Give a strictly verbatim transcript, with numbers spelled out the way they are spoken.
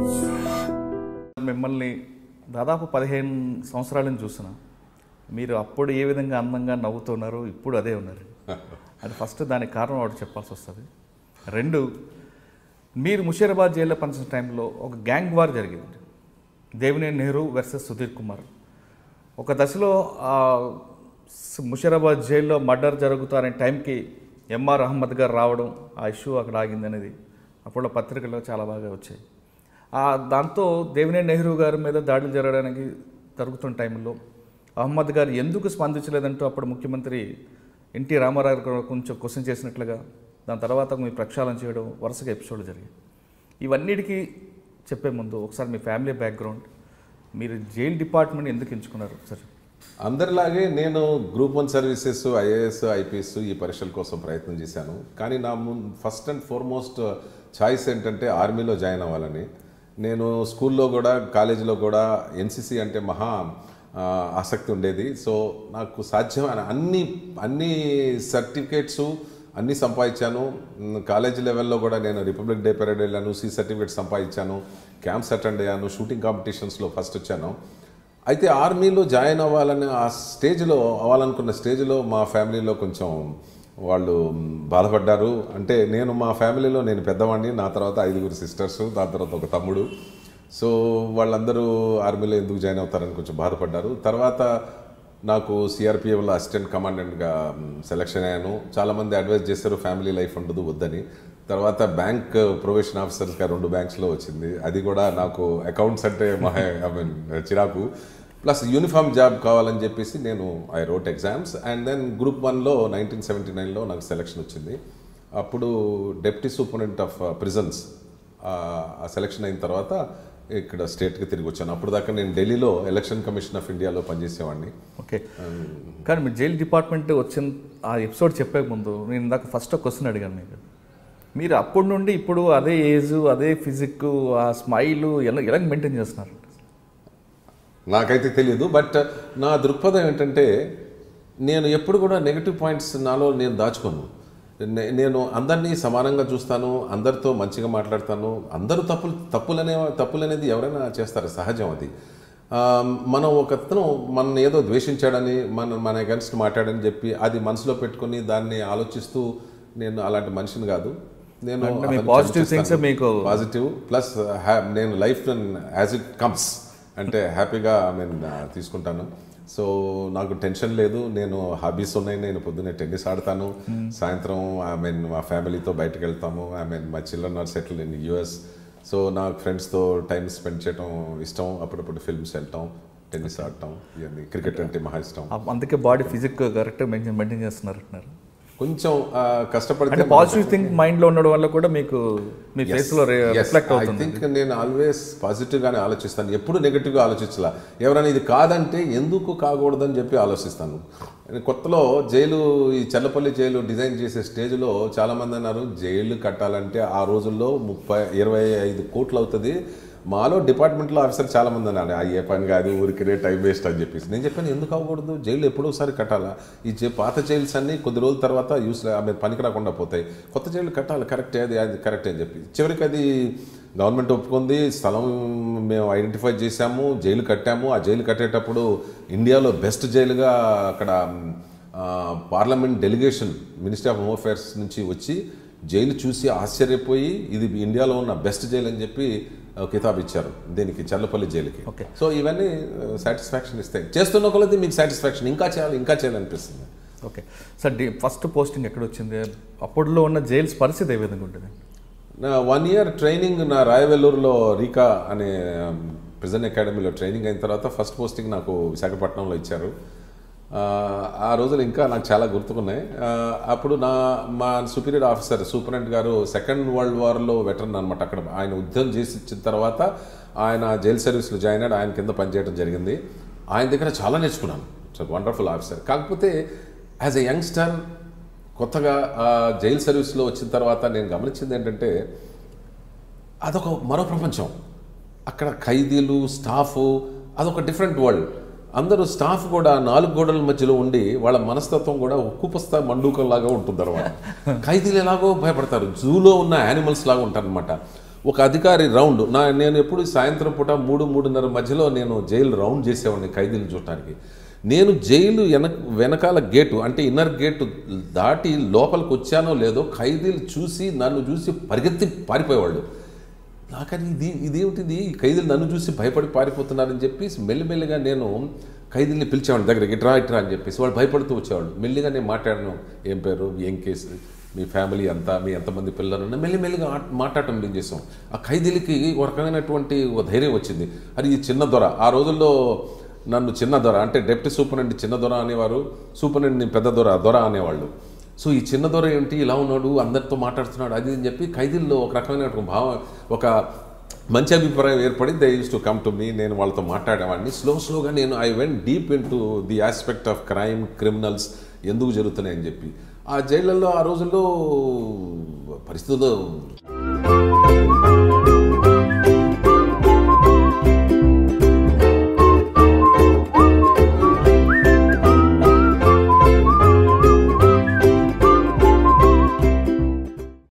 మిమ్మల్ని దాదాపు పదిహేను సంవత్సరాలను చూసిన మీరు అప్పుడు ఏ విధంగా అందంగా నవ్వుతున్నారు, ఇప్పుడు అదే ఉన్నారు. అది ఫస్ట్ దానికి కారణం ఒకటి చెప్పాల్సి వస్తుంది. రెండు, మీరు ముషీరాబాద్ జైల్లో పనిచేసిన టైంలో ఒక గ్యాంగ్ వార్ జరిగింది, దేవినేని నెహ్రూ వర్సెస్ సుధీర్ కుమార్. ఒక దశలో ముషీరాబాద్ జైల్లో మర్డర్ జరుగుతారనే టైంకి ఎం ఆర్ అహ్మద్ గారు రావడం, ఆ ఇష్యూ అక్కడ ఆగింది అనేది అప్పుడు పత్రికల్లో చాలా బాగా వచ్చాయి. దాంతో దేవినేని నెహ్రూ గారి మీద దాడులు జరగడానికి జరుగుతున్న టైంలో అహ్మద్ గారు ఎందుకు స్పందించలేదంటూ అప్పుడు ముఖ్యమంత్రి ఎన్టీ రామారావు గారు కొంచెం క్వశ్చన్ చేసినట్లుగా దాని తర్వాత మీ ప్రక్షాళన చేయడం వరుసగా ఎపిసోడ్లు జరిగాయి. ఇవన్నిటికీ చెప్పే ముందు ఒకసారి మీ ఫ్యామిలీ బ్యాక్గ్రౌండ్, మీరు జైల్ డిపార్ట్మెంట్ ఎందుకు ఎంచుకున్నారు సార్? అందరిలాగే నేను group one services, IAS, IPS ఈ పరీక్షల కోసం ప్రయత్నం చేశాను. కానీ నా ఫస్ట్ అండ్ ఫార్మోస్ట్ చాయిస్ ఏంటంటే ఆర్మీలో జాయిన్ అవ్వాలని. నేను స్కూల్లో కూడా కాలేజీలో కూడా ఎన్సీసీ అంటే మహా ఆసక్తి ఉండేది. సో నాకు సాధ్యమైన అన్ని అన్ని సర్టిఫికేట్స్ అన్నీ సంపాదించాను. కాలేజీ లెవెల్లో కూడా నేను రిపబ్లిక్ డే పెరేడ్ వెళ్ళాను, సి సర్టిఫికేట్ సంపాదించాను, క్యాంప్స్ అటెండ్ అయ్యాను, షూటింగ్ కాంపిటీషన్స్లో ఫస్ట్ వచ్చాను. అయితే ఆర్మీలో జాయిన్ అవ్వాలని ఆ స్టేజ్లో అవ్వాలనుకున్న స్టేజ్లో మా ఫ్యామిలీలో కొంచెం వాళ్ళు బాధపడ్డారు. అంటే నేను మా ఫ్యామిలీలో నేను పెద్దవాడిని, నా తర్వాత ఐదుగురు సిస్టర్స్, దాని తర్వాత ఒక తమ్ముడు. సో వాళ్ళందరూ ఆర్మీలో ఎందుకు జాయిన్ అవుతారని కొంచెం బాధపడ్డారు. తర్వాత నాకు సిఆర్పిఎఫ్లో అసిస్టెంట్ కమాండెంట్గా సెలెక్షన్ అయ్యాను. చాలామంది అడ్వైజ్ చేశారు ఫ్యామిలీ లైఫ్ ఉండదు వద్దని. తర్వాత బ్యాంక్ ప్రొబేషన్ ఆఫీసర్స్గా రెండు బ్యాంక్స్లో వచ్చింది. అది కూడా నాకు అకౌంట్స్ అంటే మా ఐ మీన్ చిరాకు. ప్లస్ యూనిఫామ్ జాబ్ కావాలని చెప్పేసి నేను I wrote exams and then group వన్లో నైన్టీన్ సెవెంటీ నైన్లో నాకు సెలెక్షన్ వచ్చింది. అప్పుడు డెప్యూటీ సూపరింటెండెంట్ ఆఫ్ ప్రిజన్స్ ఆ సెలెక్షన్ అయిన తర్వాత ఇక్కడ స్టేట్కి తిరిగి వచ్చాను. అప్పుడు దాకా నేను ఢిల్లీలో ఎలక్షన్ కమిషన్ ఆఫ్ ఇండియాలో పనిచేసేవాడిని. ఓకే, కానీ మీరు జైల్ డిపార్ట్మెంట్ వచ్చిన ఆ ఎపిసోడ్ చెప్పే ముందు నేను ఇందాక ఫస్ట్ ఒక క్వశ్చన్ అడిగాను మీకు. మీరు అప్పటి నుండి ఇప్పుడు అదే ఏజ్, అదే ఫిజిక్, ఆ స్మైల్ ఎలా ఎలా మెయింటైన్ చేస్తున్నారు? నాకైతే తెలియదు. బట్ నా దృక్పథం ఏంటంటే నేను ఎప్పుడు కూడా నెగిటివ్ పాయింట్స్ నాలో నేను దాచుకోను. నేను అందరినీ సమానంగా చూస్తాను, అందరితో మంచిగా మాట్లాడతాను. అందరూ తప్పులు తప్పులనే తప్పులు అనేది ఎవరైనా చేస్తారు, సహజం అది. మనం ఒకతను మన ఏదో ద్వేషించాడని, మన మన అగెన్స్ట్ మాట్లాడని చెప్పి అది మనసులో పెట్టుకొని దాన్ని ఆలోచిస్తూ నేను అలాంటి మనిషిని కాదు. నేను పాజిటివ్ థింగ్స్ మీకు పాజిటివ్ ప్లస్ నేను లైఫ్ యాజ్ ఇట్ కమ్స్ అంటే హ్యాపీగా ఐ మీన్ తీసుకుంటాను. సో నాకు టెన్షన్ లేదు. నేను హాబీస్ ఉన్నాయి. నేను పొద్దున్నే టెన్నిస్ ఆడతాను, సాయంత్రం ఐ మీన్ మా ఫ్యామిలీతో బయటకు వెళ్తాము. I mean my children are settle in US. So నాకు ఫ్రెండ్స్తో టైం స్పెండ్ చేయడం ఇష్టం. అప్పుడప్పుడు ఫిల్మ్స్ వెళ్తాం, టెన్నిస్ ఆడటం, ఇవన్నీ క్రికెట్ అంటే మహా ఇష్టం. అందుకే బాడీ ఫిజిక్ కరెక్ట్గా మెయింటైన్ మెయింటైన్ చేస్తున్నారు అంటున్నారు. కొంచెం కష్టపడితే పాజిటివ్ థింక్ మైండ్లో ఉండడం వల్ల కూడా మీకు మీ ఫేస్లో రిఫ్లెక్ట్ అవుతుంది. ఐ థింక్ నేను ఆల్వేస్ పాజిటివ్గానే ఆలోచిస్తాను, ఎప్పుడు నెగిటివ్గా ఆలోచించలా. ఎవరైనా ఇది కాదంటే ఎందుకు కాకూడదని చెప్పి ఆలోచిస్తాను. కొత్తలో జైలు ఈ చల్లపల్లి జైలు డిజైన్ చేసే స్టేజ్లో చాలామంది అన్నారు జైలు కట్టాలంటే ఆ రోజుల్లో ముప్పై ఇరవై ఐదు కోట్లు అవుతుంది. మాలో డిపార్ట్మెంట్లో ఆఫీసర్ చాలామంది అన్నారు అయ్యే పని కాదు, ఊరికే టైం వేస్ట్ అని చెప్పేసి. నేను చెప్పాను ఎందుకు అవ్వకూడదు, జైలు ఎప్పుడో ఒకసారి కట్టాలా. ఈ పాత జైల్స్ అన్నీ కొద్ది రోజుల తర్వాత యూస్ ఆమె పనికి రాకుండా పోతాయి, కొత్త జైలు కట్టాలి, కరెక్టే, అది అది కరెక్టే అని చెప్పి చివరికి అది గవర్నమెంట్ ఒప్పుకుంది. స్థలం మేము ఐడెంటిఫై చేశాము, జైలు కట్టాము. ఆ జైలు కట్టేటప్పుడు ఇండియాలో బెస్ట్ జైలుగా అక్కడ parliament delegation ministry of home affairs నుంచి వచ్చి జైలు చూసి ఆశ్చర్యపోయి ఇది ఇండియాలో ఉన్న బెస్ట్ జైలు అని చెప్పి కితాబ్ ఇచ్చారు దీనికి, చల్లపల్లి జైలుకి. ఓకే, సో ఇవన్నీ సాటిస్ఫాక్షన్ ఇస్తాయి. చేస్తున్న కొలది మీకు సాటిస్ఫాక్షన్, ఇంకా చేయాలి ఇంకా చేయాలనిపిస్తుంది. Okay sir, the first posting ఎక్కడ వచ్చింది? అప్పట్లో ఉన్న జైల్స్ పరిస్థితి ఏ విధంగా ఉంటుంది? నా వన్ ఇయర్ ట్రైనింగ్ నా రాయవెల్లూరులో రీకా అనే ప్రిజన్ అకాడమీలో ట్రైనింగ్ అయిన తర్వాత ఫస్ట్ పోస్టింగ్ నాకు విశాఖపట్నంలో ఇచ్చారు. ఆ రోజులు ఇంకా నాకు చాలా గుర్తుకున్నాయి. అప్పుడు నా మా సుపీరియర్ ఆఫీసర్ సూపరింటెండెంట్ గారు సెకండ్ వరల్డ్ వార్లో వెటరన్ అనమాట. అక్కడ ఆయన ఉద్యోగం చేసి ఇచ్చిన తర్వాత ఆయన జైల్ సర్వీస్లో జాయిన్ అయ్యాడు. ఆయన కింద పనిచేయడం జరిగింది. ఆయన దగ్గర చాలా నేర్చుకున్నాను. So wonderful officer. కాకపోతే యాజ్ ఎ యంగ్స్టర్ కొత్తగా జైల్ సర్వీస్లో వచ్చిన తర్వాత నేను గమనించింది ఏంటంటే అదొక మరో ప్రపంచం. అక్కడ ఖైదీలు, స్టాఫ్, అదొక డిఫరెంట్ వరల్డ్. అందరూ స్టాఫ్ కూడా నాలుగు గోడల మధ్యలో ఉండి వాళ్ళ మనస్తత్వం కూడా ఉక్కుపస్తా మండూకంలాగా ఉంటుంది. అనమాట ఖైదీలు ఎలాగో భయపడతారు, జూలో ఉన్న యానిమల్స్ లాగా ఉంటారు అనమాట. ఒక అధికారి రౌండ్ నా నేను ఎప్పుడు సాయంత్రం పూట మూడు మూడున్నర మధ్యలో నేను జైలు రౌండ్ చేసేవాడిని ఖైదీలు చూడటానికి. నేను జైలు వెనక వెనకాల గేటు అంటే ఇన్నర్ గేటు దాటి లోపలికి వచ్చానో లేదో ఖైదీలు చూసి నన్ను చూసి పరిగెత్తి పారిపోయేవాళ్ళు. నాకని ఇది ఇదేమిటిది ఖైదీలు నన్ను చూసి భయపడి పారిపోతున్నారని చెప్పి మెల్లిమెల్లిగా నేను ఖైదీల్ని పిలిచేవాడిని దగ్గరికి, ఇట్రా ఇట్రా అని చెప్పేసి వాళ్ళు భయపడుతూ వచ్చేవాళ్ళు. మెల్లిగా నేను మాట్లాడాను, ఏం పేరు, ఏం కేసు, మీ ఫ్యామిలీ అంతా, మీ ఎంతమంది పిల్లలు, మెల్లిమెల్లిగా మాట్లాడటం మేము చేసాం. ఆ ఖైదీలకి ఒక రకమైనటువంటి ఒక ధైర్యం వచ్చింది. అది ఈ చిన్న దొర, ఆ రోజుల్లో నన్ను చిన్న దొర అంటే డిప్యూటీ సూపరింటెండెంట్ చిన్న దొర అనేవారు, సూపరింటెండెంట్ పెద్ద దొర దొర అనేవాళ్ళు. సో ఈ చిన్న దొర ఏంటి ఇలా ఉన్నాడు, అందరితో మాట్లాడుతున్నాడు అది అని చెప్పి ఖైదీల్లో ఒక రకమైన భావం, ఒక మంచి అభిప్రాయం ఏర్పడి they use to come to me. నేను వాళ్ళతో మాట్లాడేవాడిని. స్లో స్లోగా నేను I went deep in to the aspect of crime, క్రిమినల్స్ ఎందుకు జరుగుతున్నాయని చెప్పి. ఆ జైళ్ళల్లో ఆ రోజుల్లో పరిస్థితుల్లో